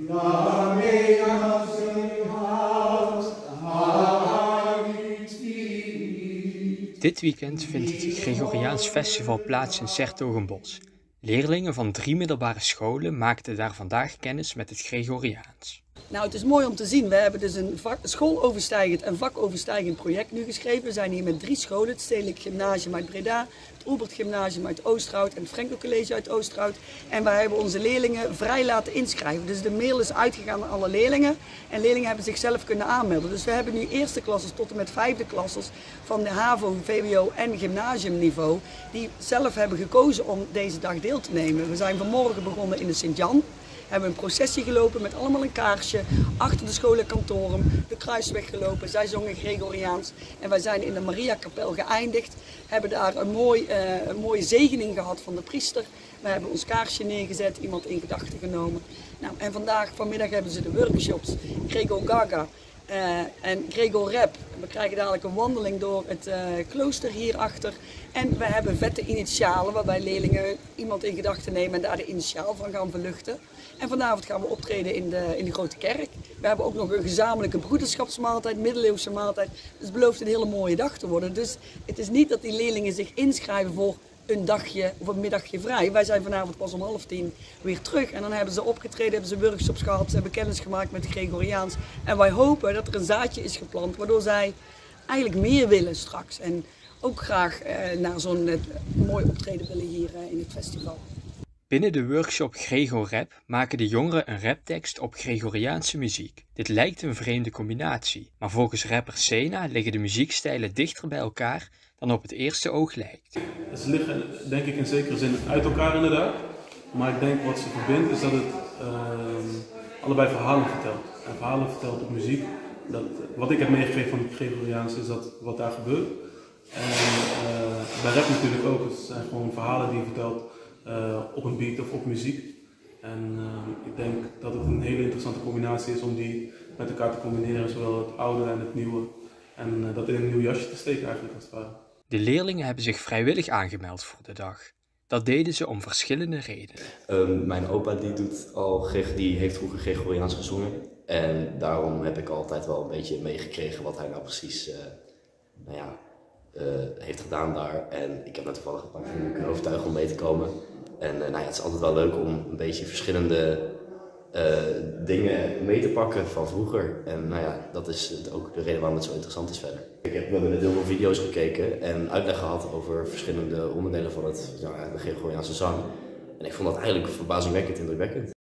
Dit weekend vindt het Gregoriaans Festival plaats in 's-Hertogenbosch. Leerlingen van 3 middelbare scholen maakten daar vandaag kennis met het Gregoriaans. Nou, het is mooi om te zien. We hebben dus een schooloverstijgend en vakoverstijgend project nu geschreven. We zijn hier met 3 scholen. Het Stedelijk Gymnasium uit Breda, het Oelbert Gymnasium uit Oosterhout en het Frenkel College uit Oosterhout. En wij hebben onze leerlingen vrij laten inschrijven. Dus de mail is uitgegaan aan alle leerlingen. En leerlingen hebben zichzelf kunnen aanmelden. Dus we hebben nu eerste klassers tot en met 5e klassers van de HAVO, VWO en gymnasiumniveau. Die zelf hebben gekozen om deze dag deel te nemen. We zijn vanmorgen begonnen in de Sint-Jan. Hebben een processie gelopen met allemaal een kaarsje, achter de scholenkantoren, de kruisweg gelopen. Zij zongen Gregoriaans en wij zijn in de Mariakapel geëindigd. Hebben daar een mooie zegening gehad van de priester. We hebben ons kaarsje neergezet, iemand in gedachten genomen. Nou, en vanmiddag hebben ze de workshops Gregor Gaga en Gregor Rap. We krijgen dadelijk een wandeling door het klooster hierachter. En we hebben vette initialen waarbij leerlingen iemand in gedachten nemen en daar de initiaal van gaan verluchten. En vanavond gaan we optreden in de Grote Kerk. We hebben ook nog een gezamenlijke broederschapsmaaltijd, middeleeuwse maaltijd. Dus het belooft een hele mooie dag te worden. Dus het is niet dat die leerlingen zich inschrijven voor een dagje of een middagje vrij. Wij zijn vanavond pas om 9:30 weer terug. En dan hebben ze opgetreden, hebben ze workshops gehad, ze hebben kennis gemaakt met het Gregoriaans. En wij hopen dat er een zaadje is geplant, waardoor zij eigenlijk meer willen straks. En ook graag naar zo'n mooi optreden willen hier in het festival. Binnen de workshop Gregor Rap maken de jongeren een raptekst op Gregoriaanse muziek. Dit lijkt een vreemde combinatie, maar volgens rapper Sena liggen de muziekstijlen dichter bij elkaar dan op het eerste oog lijkt. Ze liggen denk ik in zekere zin uit elkaar inderdaad, maar ik denk wat ze verbindt is dat het allebei verhalen vertelt. En verhalen vertelt op muziek. Wat ik heb meegekregen van het Gregoriaans is dat wat daar gebeurt. En bij rap natuurlijk ook, het zijn gewoon verhalen die je vertelt op een beat of op muziek. En ik denk dat het een hele interessante combinatie is om die met elkaar te combineren, zowel het oude en het nieuwe. En dat in een nieuw jasje te steken eigenlijk als het ware. De leerlingen hebben zich vrijwillig aangemeld voor de dag. Dat deden ze om verschillende redenen. Mijn opa die heeft vroeger Gregoriaans gezongen. En daarom heb ik altijd wel een beetje meegekregen wat hij nou precies heeft gedaan daar. En ik heb net toevallig een paar vrienden kunnen overtuigen om mee te komen. En het is altijd wel leuk om een beetje verschillende dingen mee te pakken van vroeger. En dat is ook de reden waarom het zo interessant is verder. We hebben net heel veel video's gekeken en uitleg gehad over verschillende onderdelen van de Gregoriaanse zang. En ik vond dat eigenlijk verbazingwekkend indrukwekkend.